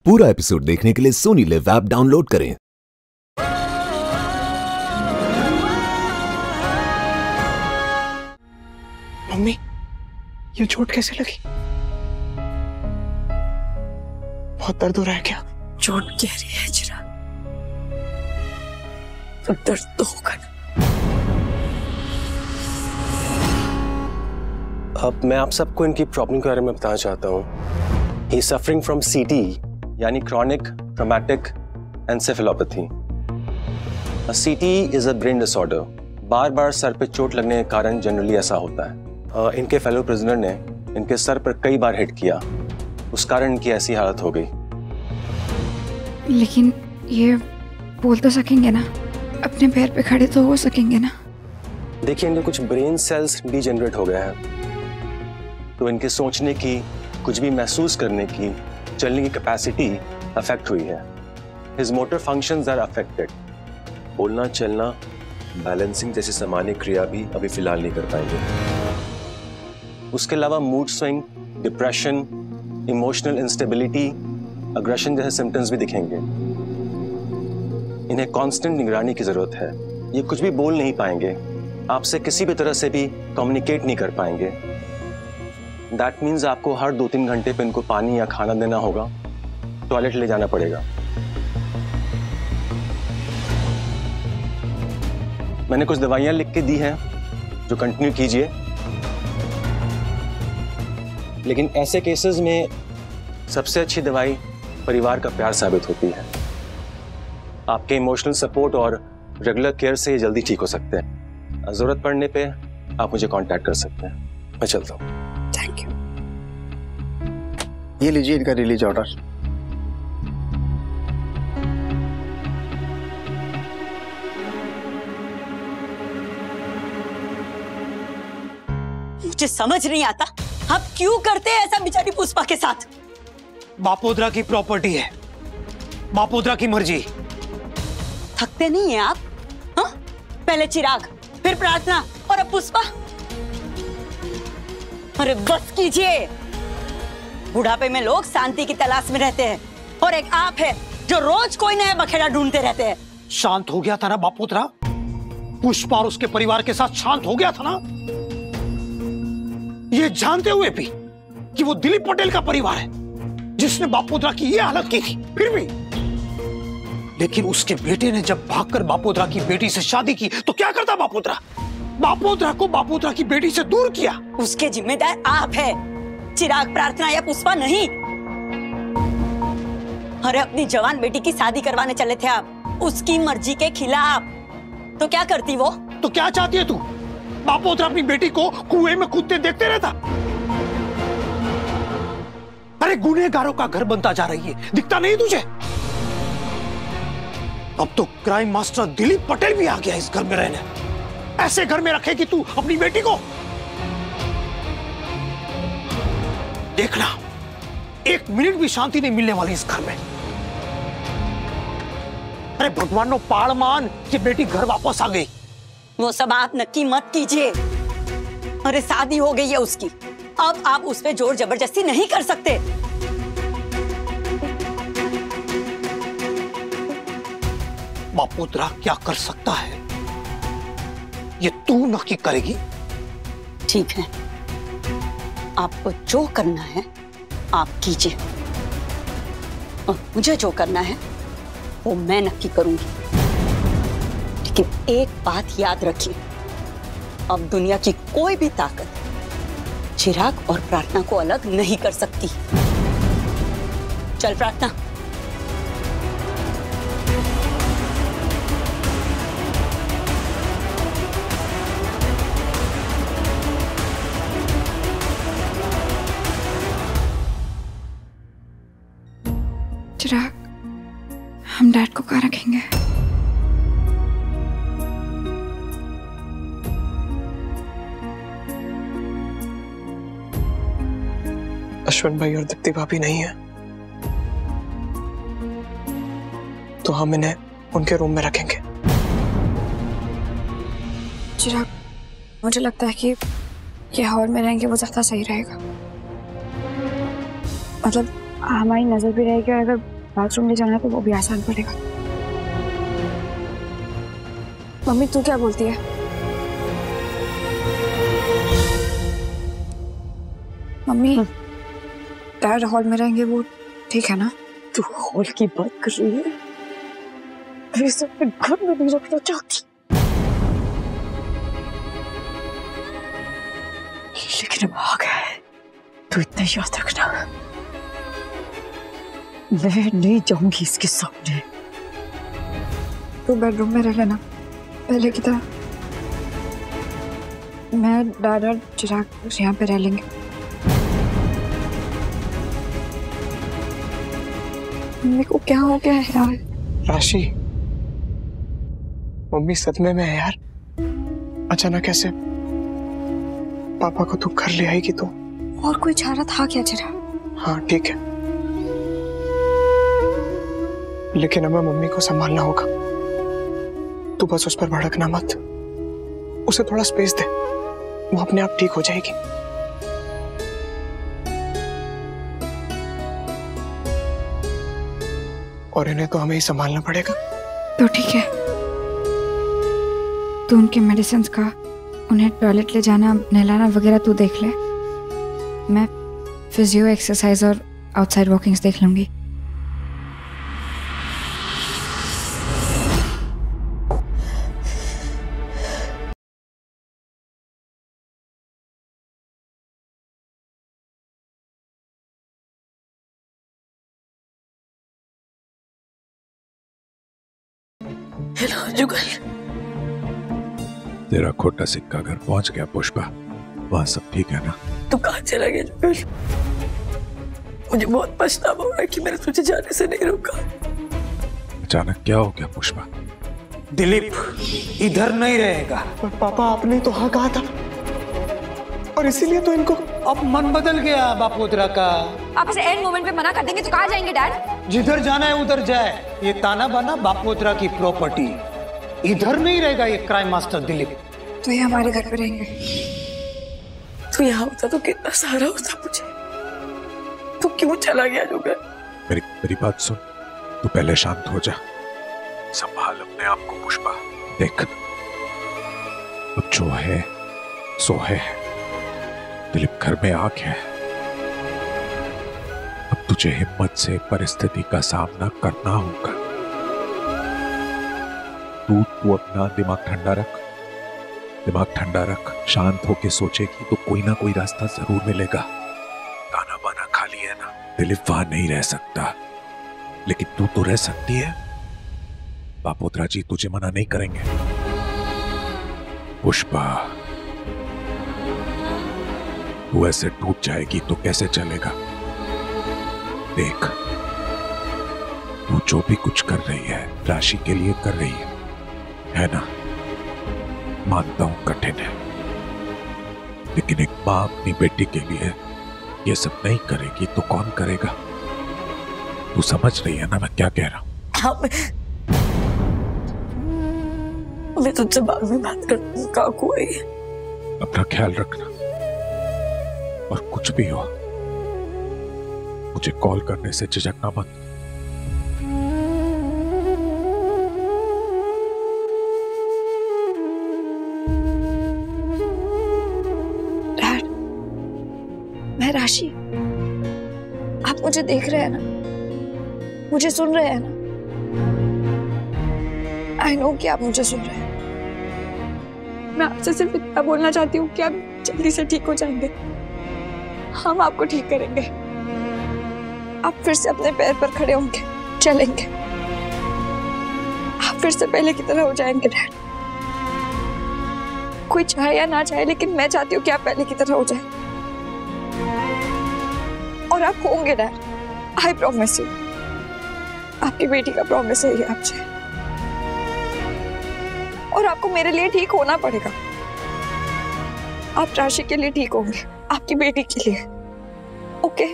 पूरा एपिसोड देखने के लिए सोनी लिव ऐप डाउनलोड करें। मम्मी, ये चोट कैसे लगी? बहुत दर्द हो रहा है क्या? चोट गहरी है चिराग, तो दर्द तो होगा ना। अब मैं आप सबको इनकी प्रॉब्लम के बारे में बताना चाहता हूँ। ही सफरिंग फ्रॉम सीटी यानी chronic traumatic encephalopathy. CT is a brain disorder. बार बार सर पे चोट लगने के कारण जनरली ऐसा होता है। इनके फेलो प्रिजनर ने इनके सर पर कई बार हिट किया, उस कारण इनकी ऐसी हालत हो गई। लेकिन ये बोल तो सकेंगे ना, अपने पैर पे खड़े तो हो सकेंगे ना? देखिए, इनके कुछ ब्रेन सेल्स डीजेनरेट हो गए हैं, तो इनके सोचने की, कुछ भी महसूस करने की, चलने की कैपेसिटी अफेक्ट हुई है। His motor functions are affected. बोलना, चलना, बैलेंसिंग जैसी सामान्य क्रिया भी अभी फिलहाल नहीं कर पाएंगे। उसके अलावा mood swing, depression, emotional instability, aggression जैसे सिम्टम्स भी दिखेंगे। इन्हें कांस्टेंट निगरानी की जरूरत है। ये कुछ भी बोल नहीं पाएंगे, आपसे किसी भी तरह से भी कम्युनिकेट नहीं कर पाएंगे। दैट मीन्स आपको हर 2-3 घंटे पे इनको पानी या खाना देना होगा, टॉयलेट ले जाना पड़ेगा। मैंने कुछ दवाइयां लिख के दी हैं जो कंटिन्यू कीजिए, लेकिन ऐसे केसेस में सबसे अच्छी दवाई परिवार का प्यार साबित होती है। आपके इमोशनल सपोर्ट और रेगुलर केयर से ये जल्दी ठीक हो सकते हैं। जरूरत पड़ने पे आप मुझे कांटेक्ट कर सकते हैं। मैं चलता हूँ। Thank you. ये लीजिए इनका रिलीज ऑर्डर। मुझे समझ नहीं आता आप क्यों करते हैं ऐसा बेचारी पुष्पा के साथ। बापोदरा की प्रॉपर्टी है, बापोदरा की मर्जी। थकते नहीं हैं आप? हाँ? पहले चिराग, फिर प्रार्थना और अब पुष्पा। अरे बस कीजिए। बुढ़ापे में लोग शांति की तलाश में रहते हैं, और एक आप है जो रोज कोई नया बखेड़ा ढूंढते रहते हैं। शांत हो गया था ना बापोदरा? पुष्पा और उसके परिवार के साथ शांत हो गया था ना? ये जानते हुए भी कि वो दिलीप पटेल का परिवार है जिसने बापोदरा की ये हालत की थी, फिर भी। लेकिन उसके बेटे ने जब भागकर बापोदरा की बेटी से शादी की तो क्या करता बापोदरा? बापोदरा को बापोदरा की बेटी से दूर किया। उसके जिम्मेदार आप है, चिराग, प्रार्थना या पुष्पा नहीं। अरे अपनी जवान बेटी की शादी करवाने चले थे आप, उसकी मर्जी के खिलाफ। तो क्या करती वो? तो क्या चाहती है तू? बापोदरा अपनी बेटी को कुएं में कूदते देखते रहता? अरे गुनहगारों का घर बनता जा रही है, दिखता नहीं तुझे? अब तो क्राइम मास्टर दिलीप पटेल भी आ गया इस घर में रहने। ऐसे घर में रखेगी तू अपनी बेटी को? देखना, 1 मिनट भी शांति नहीं मिलने वाली इस घर में। अरे भगवान नो पाड़ मान कि बेटी घर वापस आ गई। वो सब आप नक्की मत कीजिए। अरे शादी हो गई है उसकी, अब आप उस पे जोर जबरदस्ती नहीं कर सकते। बापोदरा क्या कर सकता है ये तू नक्की करेगी। ठीक है, आपको जो करना है आप कीजिए, और मुझे जो करना है वो मैं नक्की करूंगी। लेकिन एक बात याद रखिए, अब दुनिया की कोई भी ताकत चिराग और प्रार्थना को अलग नहीं कर सकती। चल प्रार्थना। चिराग, हम डैड को कहाँ रखेंगे? अश्विन भाई और दीप्ति भाभी नहीं है तो हम इन्हें उनके रूम में रखेंगे। चिराग, मुझे लगता है कि ये हॉल में रहेंगे वो ज्यादा सही रहेगा। मतलब हमारी नजर भी रहेगी, और अगर बाथरूम ले जाना है तो वो भी आसान पड़ेगा। मम्मी तू क्या बोलती है? मम्मी डैड हॉल में रहेंगे वो ठीक है ना? तू हॉल की बात कर रही है? ये सब मैं घर में नहीं रखना चाहती, लेकिन अब आ गया है तो इतना याद रखना, मैं नहीं जाऊंगी इसके सामने। तू बेडरूम में रह लेना पहले की तरह। मैं डैड और चिराग यहाँ पे रह लेंगे। मम्मी को क्या हो गया है यार? राशि, मम्मी सदमे में है यार। अचानक ऐसे पापा को तू घर ले आएगी तो? और कोई चारा था क्या चिराग? हाँ ठीक है, लेकिन हमें मम्मी को संभालना होगा। तू बस उस पर भड़कना मत, उसे थोड़ा स्पेस दे, वो अपने आप ठीक हो जाएगी। और इन्हें तो हमें ही संभालना पड़ेगा। तो ठीक है, तू उनके मेडिसिन का, उन्हें टॉयलेट ले जाना, नहलाना वगैरह तू देख ले। मैं फिजियो, एक्सरसाइज और आउटसाइड वॉकिंग्स देख लूंगी। हेलो जुगल। तेरा खोटा सिक्का घर पहुंच गया पुष्पा, वहां सब ठीक है ना? तू कहाँ चला गया जुगल? मुझे बहुत पछतावा हो रहा है कि मैंने तुझे जाने से नहीं रोका। अचानक क्या हो गया पुष्पा? दिलीप इधर नहीं रहेगा। पर पापा आपने तो हाँ कहा था, और इसीलिए तो इनको अब मन बदल गया बापोदरा का। आप इसे एंड मोमेंट पे मना कर देंगे तो कहाँ जाएंगे डैड? जिधर जाना है उधर जाए। ये ताना बाना बापोदरा की प्रॉपर्टी, इधर नहीं रहेगा ये क्राइम मास्टर दिलीप। तो ये हमारे घर पे रहेंगे। तू यहाँ होता तो कितना सहारा होता मुझे। तू क्यों चला गया जुगल? मेरी बात सुन, तू पहले शांत हो जा, संभाल अपने आप को पुष्पा। देख अब जो है सो है, दिलीप घर में आ गया है। अब तुझे हिम्मत से परिस्थिति का सामना करना होगा। तू अपना दिमाग ठंडा रख, शांत होके सोचेगी तो कोई ना कोई रास्ता जरूर मिलेगा। ताना बाना खाली है ना, दिलीप वहां नहीं रह सकता, लेकिन तू तो रह सकती है। बापोदरा जी तुझे मना नहीं करेंगे। पुष्पा, तू ऐसे टूट जाएगी तो कैसे चलेगा? देख, तू जो भी कुछ कर रही है राशि के लिए कर रही है ना? मानता हूं कठिन है, लेकिन एक मां अपनी बेटी के लिए ये सब नहीं करेगी तो कौन करेगा? तू समझ रही है ना मैं क्या कह रहा हूं? हाँ, मैं तुझसे बाद में बात करती हूँ। काकू आई है। अपना ख्याल रखना, और कुछ भी हो मुझे कॉल करने से झिझकना मत। डैड, मैं राशि, आप मुझे देख रहे हैं ना? मुझे सुन रहे हैं ना? आई नो कि आप मुझे सुन रहे हैं। मैं आपसे सिर्फ इतना बोलना चाहती हूँ कि आप जल्दी से ठीक हो जाएंगे। हम आपको ठीक करेंगे। आप फिर से अपने पैर पर खड़े होंगे, चलेंगे। आप फिर से पहले की तरह हो जाएंगे डैड। कोई चाहे या ना चाहे, लेकिन मैं चाहती हूँ कि आप पहले की तरह हो जाए। और आप होंगे डैड, आई प्रॉमिस यू। आपकी बेटी का प्रॉमिस है ये आपसे। और आपको मेरे लिए ठीक होना पड़ेगा। आप राशि के लिए ठीक होंगे, आपकी बेटी के लिए। ओके?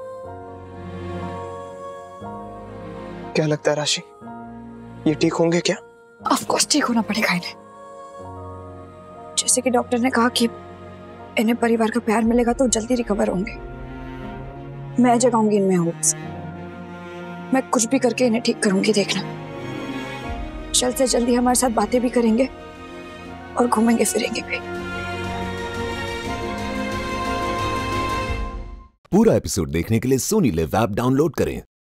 क्या लगता है राशि, ये ठीक होंगे क्या? ऑफ कोर्स ठीक होना पड़ेगा इन्हें। जैसे कि डॉक्टर ने कहा कि इन्हें परिवार का प्यार मिलेगा तो जल्दी रिकवर होंगे। मैं जगाऊंगी इनमें होप्स। मैं कुछ भी करके इन्हें ठीक करूंगी, देखना। जल्द से जल्दी हमारे साथ बातें भी करेंगे और घूमेंगे फिरेंगे भी। पूरा एपिसोड देखने के लिए सोनी लिव ऐप डाउनलोड करें।